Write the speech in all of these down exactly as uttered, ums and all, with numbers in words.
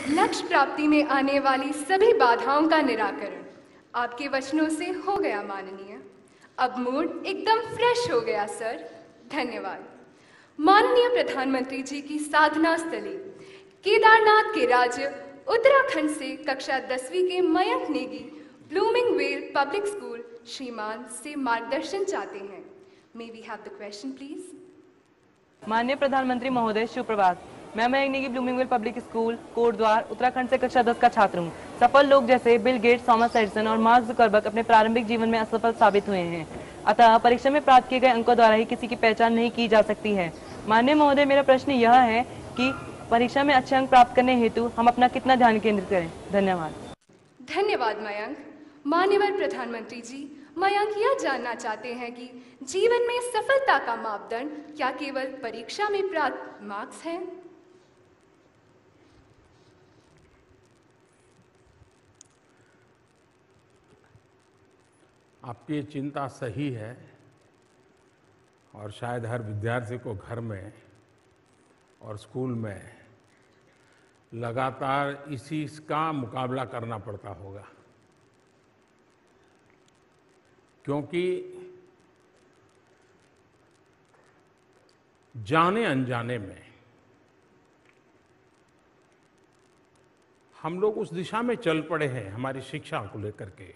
लक्ष्य प्राप्ति में आने वाली सभी बाधाओं का निराकरण आपके वचनों से हो गया माननीय। अब मूड एकदम फ्रेश हो गया सर, धन्यवाद। माननीय प्रधानमंत्री जी की साधना स्थली केदारनाथ के राज्य उत्तराखंड से कक्षा दसवीं के Mayank Negi blooming vale public school श्रीमान से मार्गदर्शन चाहते हैं। May we have the question please. माननीय प्रधानमंत्री महोदय, सुप्रभात। मैं Mayank Negi blooming vale public school Kotdwar Uttarakhand से कक्षा दस का छात्र हूँ। सफल लोग जैसे बिल गेट्स, थॉमस एडिसन और मार्क जुकरबर्ग अपने प्रारंभिक जीवन में असफल साबित हुए हैं, अतः परीक्षा में प्राप्त किए गए अंकों द्वारा ही किसी की पहचान नहीं की जा सकती है। माननीय महोदय, मेरा प्रश्न यह है कि परीक्षा में अच्छे अंक प्राप्त करने हेतु हम अपना कितना ध्यान केंद्रित करें? धन्यवाद। धन्यवाद मयंक। माननीय प्रधानमंत्री जी, मयंक यह जानना चाहते हैं कि जीवन में सफलता का मापदंड क्या केवल परीक्षा में प्राप्त मार्क्स हैं? आपकी चिंता सही है और शायद हर विद्यार्थी को घर में और स्कूल में लगातार इसी का मुकाबला करना पड़ता होगा, क्योंकि जाने अनजाने में हम लोग उस दिशा में चल पड़े हैं हमारी शिक्षा को लेकर के,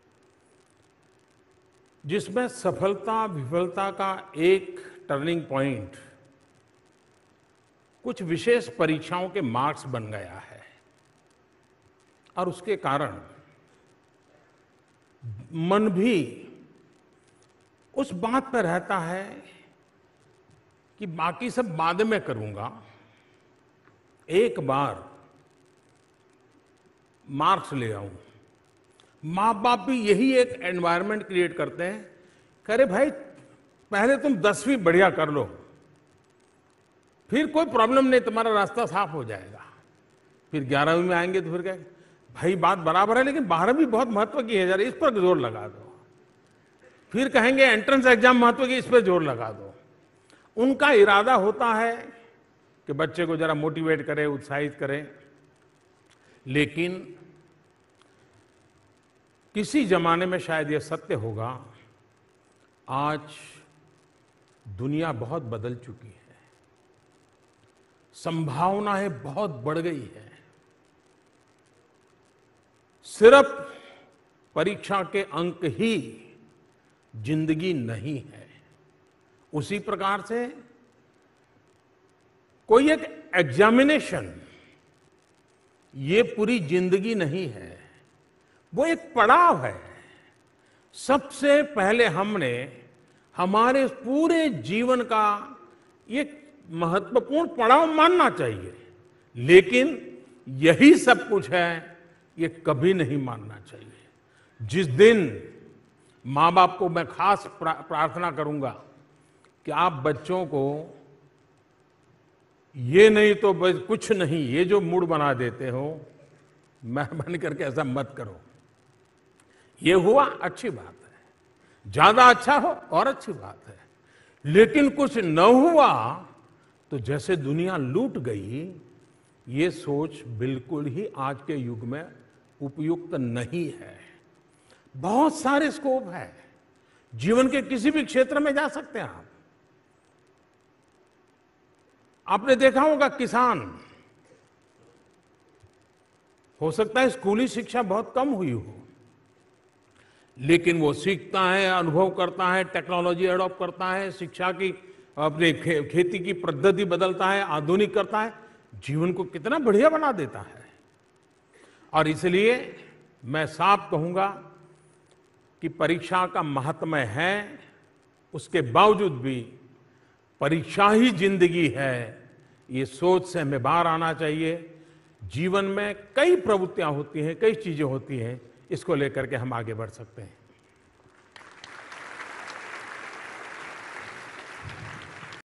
जिसमें सफलता विफलता का एक टर्निंग पॉइंट कुछ विशेष परीक्षाओं के मार्क्स बन गया है। और उसके कारण मन भी उस बात पर रहता है कि बाकी सब बाद में करूंगा, एक बार मार्क्स ले आऊं। माँ बाप भी यही एक एनवायरनमेंट क्रिएट करते हैं, करे भाई पहले तुम दसवीं बढ़िया कर लो, फिर कोई प्रॉब्लम नहीं, तुम्हारा रास्ता साफ हो जाएगा। फिर ग्यारहवीं में आएंगे तो फिर कहे भाई बात बराबर है लेकिन बारहवीं बहुत महत्व की है, जरा इस पर जोर लगा दो। फिर कहेंगे एंट्रेंस एग्जाम महत्व की, इस पर जोर लगा दो। उनका इरादा होता है कि बच्चे को जरा मोटिवेट करें, उत्साहित करें, लेकिन किसी जमाने में शायद यह सत्य होगा, आज दुनिया बहुत बदल चुकी है, संभावनाएं बहुत बढ़ गई है। सिर्फ परीक्षा के अंक ही जिंदगी नहीं है। उसी प्रकार से कोई एक एग्जामिनेशन ये पूरी जिंदगी नहीं है, वो एक पड़ाव है। सबसे पहले हमने हमारे पूरे जीवन का एक महत्वपूर्ण पड़ाव मानना चाहिए, लेकिन यही सब कुछ है ये कभी नहीं मानना चाहिए। जिस दिन माँ बाप को मैं खास प्रा, प्रार्थना करूंगा कि आप बच्चों को ये नहीं तो बस कुछ नहीं, ये जो मूड बना देते हो, मेहरबानी करके ऐसा मत करो। ये हुआ अच्छी बात है, ज्यादा अच्छा हो और अच्छी बात है, लेकिन कुछ न हुआ तो जैसे दुनिया लूट गई, ये सोच बिल्कुल ही आज के युग में उपयुक्त नहीं है। बहुत सारे स्कोप है, जीवन के किसी भी क्षेत्र में जा सकते हैं आप। आपने देखा होगा किसान, हो सकता है स्कूली शिक्षा बहुत कम हुई हो, लेकिन वो सीखता है, अनुभव करता है, टेक्नोलॉजी एडॉप्ट करता है, शिक्षा की अपने खे, खेती की पद्धति बदलता है, आधुनिक करता है, जीवन को कितना बढ़िया बना देता है। और इसलिए मैं साफ कहूंगा कि परीक्षा का महात्म्य है, उसके बावजूद भी परीक्षा ही जिंदगी है, ये सोच से हमें बाहर आना चाहिए। जीवन में कई प्रवृत्तियां होती हैं, कई चीजें होती हैं, इसको लेकर के हम आगे बढ़ सकते हैं।